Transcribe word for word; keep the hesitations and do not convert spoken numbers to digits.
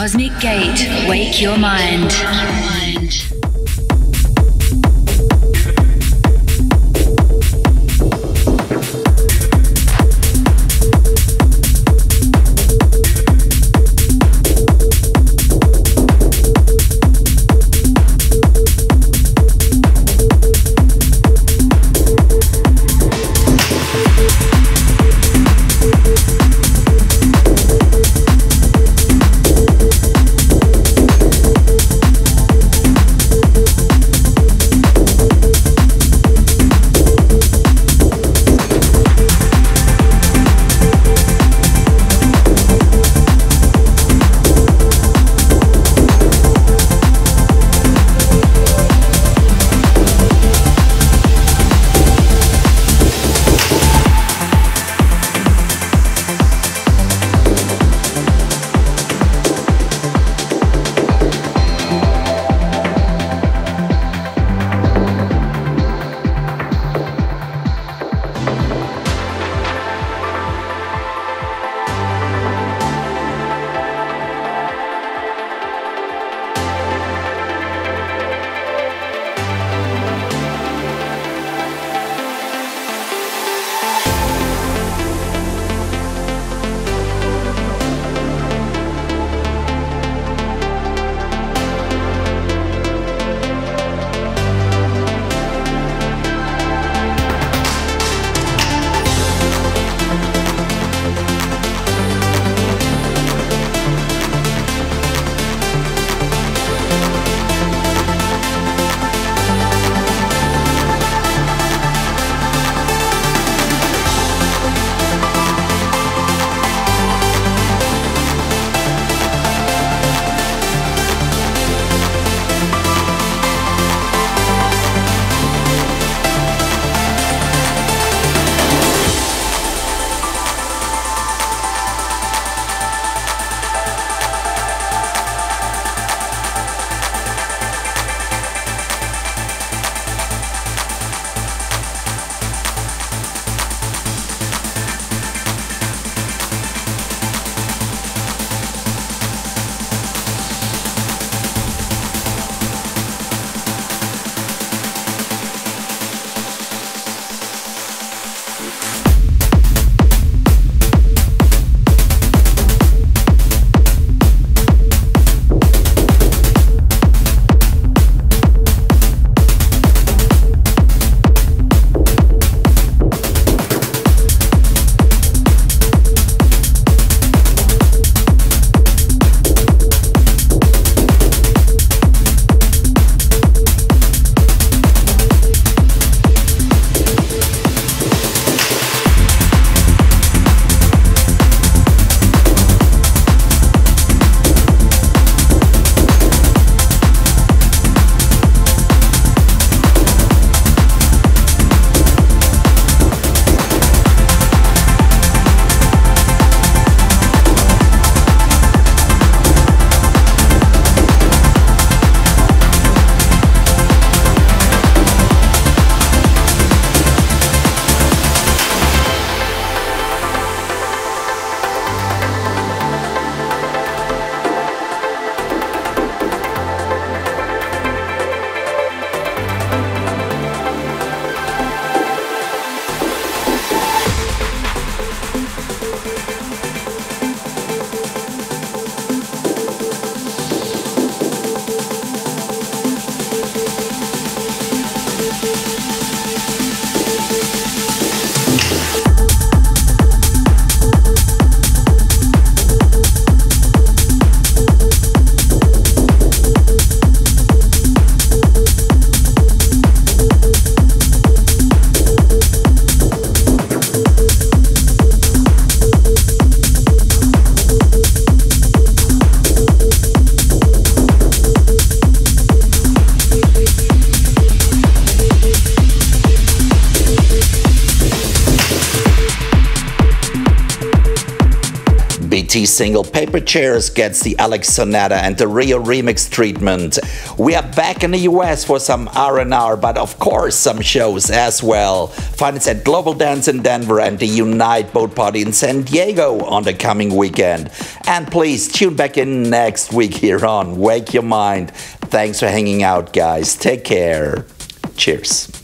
Cosmic Gate, wake your mind. T single Paper Chairs gets the Alex Sonata and the Rio remix treatment. We are back in the U S for some R and R, but of course some shows as well. Find us at Global Dance in Denver and the Unite Boat Party in San Diego on the coming weekend. And please tune back in next week here on Wake Your Mind. Thanks for hanging out, guys. Take care. Cheers.